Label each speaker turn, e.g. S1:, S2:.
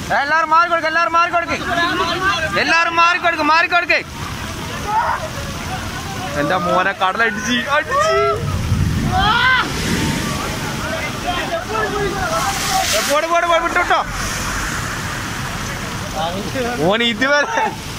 S1: എല്ലാരും മാറിക്കൊടുക്ക, എല്ലാരും മാറിക്കൊടുക്ക്, എല്ലാരും മാറിക്കൊടുക്ക്, മാറിക്കൊടുക്ക്. എന്റെ മോനെ കടലടിച്ച് അടിച്ച് വിട്ടോ മോന് ഇതുവരെ